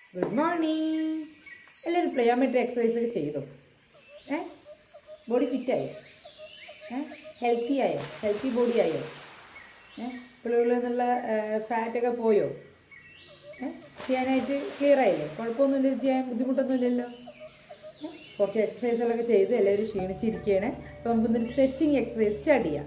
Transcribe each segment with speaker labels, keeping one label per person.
Speaker 1: Good morning. All plyometry exercise cheyidu. Body fit ayo. Healthy body ayo. Fat ഒക്കെ പോയോ? ചെയ്യാനായിട്ട് clear ആയില്ലേ? കുഴപ്പമൊന്നുമില്ല, ചെയ്യാൻ ബുദ്ധിമുട്ടൊന്നുമില്ലല്ലോ. കുറച്ച് എക്സസൈസുകളൊക്കെ ചെയ്ത് എല്ലാവരും ക്ഷീണിച്ചിരിക്കുകയാണ്. അപ്പോൾ നമുക്കൊന്നൊരു സ്ട്രെച്ചിങ് എക്സസൈസ് സ്റ്റാർട്ട് ചെയ്യാം.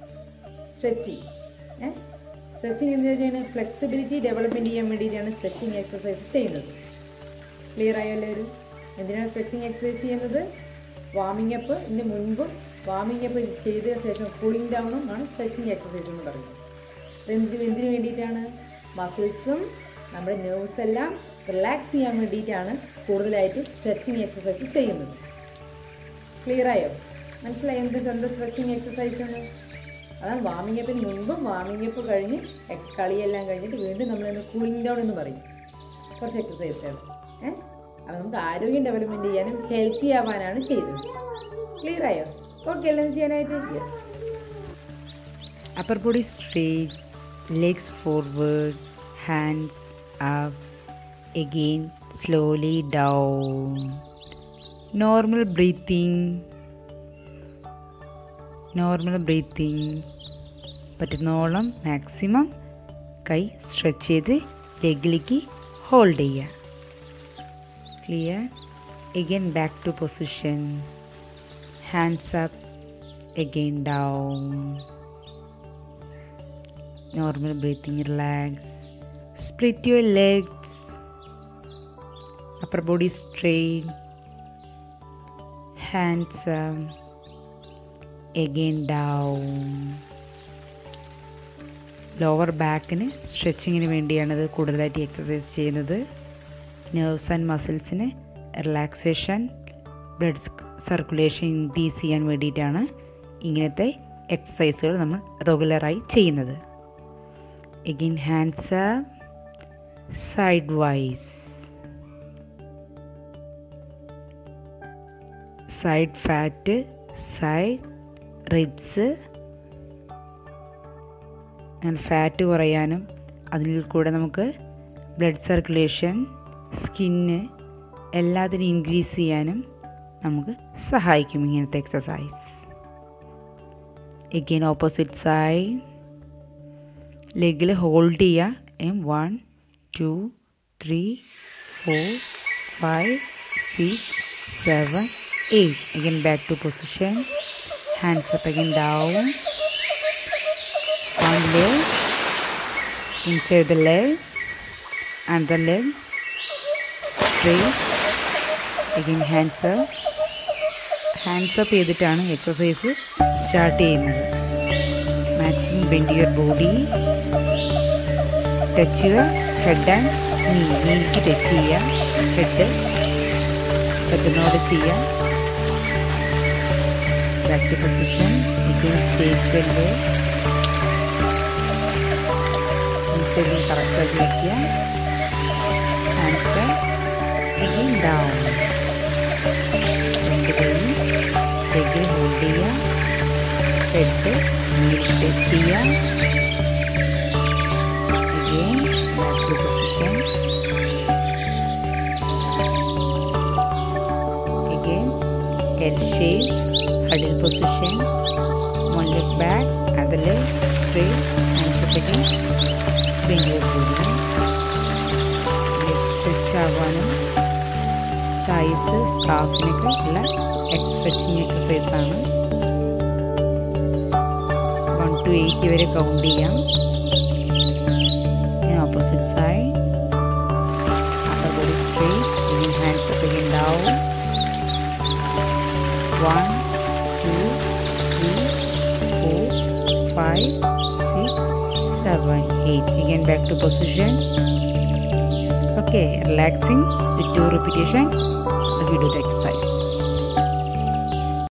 Speaker 1: സ്ട്രെച്ചിങ് എന്താ ചെയ്യുന്നത്? ഫ്ലെക്സിബിലിറ്റി ഡെവലപ്മെൻറ്റ് ചെയ്യാൻ വേണ്ടിയിട്ടാണ് സ്ട്രെച്ചിങ് എക്സസൈസ് ചെയ്യുന്നത്. ക്ലിയർ ആയോ എല്ലാവരും? എന്തിനാണ് സ്ട്രെച്ചിങ് എക്സസൈസ് ചെയ്യുന്നത്? വാമിംഗ് അപ്പിന് മുൻപും വാമിംഗ് അപ്പ് ചെയ്ത ശേഷം കൂളിംഗ് ഡൗണും ആണ് സ്ട്രെച്ചിങ് എക്സസൈസ് എന്ന് പറയുന്നത്. എന്തിനു വേണ്ടിയിട്ടാണ്? മസിൽസും നമ്മുടെ നെർവ്സ് എല്ലാം റിലാക്സ് ചെയ്യാൻ വേണ്ടിയിട്ടാണ് കൂടുതലായിട്ട് സ്ട്രെച്ചിങ് എക്സസൈസ് ചെയ്യുന്നത്. ക്ലിയർ ആയോ? മനസ്സിലായി എന്താ സ്ട്രെച്ചിങ് എക്സസൈസ് എന്ന്? അതാണ് വാമിംഗ് അപ്പിന് മുൻപും വാമിംഗ് അപ്പ് കഴിഞ്ഞ് കളിയെല്ലാം കഴിഞ്ഞിട്ട് വീണ്ടും നമ്മളൊന്ന് കൂളിംഗ് ഡൗൺ എന്ന് പറയും. കുറച്ച് എക്സസൈസുകൾ അപ്പോൾ നമുക്ക് ആരോഗ്യം ഡെവലപ്മെൻറ്റ് ചെയ്യാനും ഹെൽത്തി ആവാനാണ് ചെയ്തത്. ക്ലിയർ ആയോ? ഓക്കെ എല്ലാം ചെയ്യാനായിട്ട്? Yes.
Speaker 2: Upper body straight, legs forward, hands up, again slowly down. Normal breathing. പറ്റുന്നോളം മാക്സിമം കൈ സ്ട്രെച്ച് ചെയ്ത് ലെഗിലേക്ക് ഹോൾഡ് ചെയ്യുക. Clear? again back to position, hands up, again down. Normal breathing, relax. Split your legs, upper body straight, hands up, again down. Lower ബാക്കിന് സ്ട്രെച്ചിങ്ങിന് വേണ്ടിയാണ് ഇത് കൂടുതലായിട്ട് എക്സസൈസ് ചെയ്യുന്നത്. നെർവ്സ് ആൻഡ് മസിൽസിന് റിലാക്സേഷൻ, ബ്ലഡ് സർക്കുലേഷൻ ഇൻക്രീസ് ചെയ്യാൻ വേണ്ടിയിട്ടാണ് ഇങ്ങനത്തെ എക്സസൈസുകൾ നമ്മൾ റെഗുലറായി ചെയ്യുന്നത്. again hands up, sidewise, side fat, side ribs and fat കുറയാനും അതിൽ കൂടെ നമുക്ക് ബ്ലഡ് സർക്കുലേഷൻ, സ്കിന്ന് എല്ലാത്തിനും ഇൻക്രീസ് ചെയ്യാനും നമുക്ക് സഹായിക്കും ഇങ്ങനത്തെ എക്സസൈസ്. again opposite side, ലെഗിൽ ഹോൾഡ് ചെയ്യുക. 1 2 3 4 5 6 7 8. again back to position, hands up, again down. One leg inside the leg and the leg straight. again hands up ചെയ്തിട്ടാണ് എക്സസൈസ് സ്റ്റാർട്ട് ചെയ്യുന്നത്. Maximum bend your body, touch ചെയ്യുക head and neck touch ചെയ്യുക, head ഹെഡിനോട് ചെയ്യുക. Back to position, again stage bend, ഇൻസൈഡിൽ കറക്റ്റാക്കി വയ്ക്കുക. Hands again down, രണ്ട് കഴിഞ്ഞ് ലെഗിൽ ഹോൾഡ് ചെയ്യുക, ഹെഡ് നീക്ക് ടച്ച് ചെയ്യുക. again back to position, again L shape, huddle position, one leg back, other leg straight, hands up, again bend your body. leg stretch ആവാനും thighs സ്കാഫിനൊക്കെ ഉള്ള stretching exercise ആണ്. 1 to 8 വരെ count ചെയ്യാം. opposite side, upper body straight, again hands up, again down. 1 2 3 4 5 6 7 8. again back to position. okay, relaxing with 2 repetition as we do the exercise.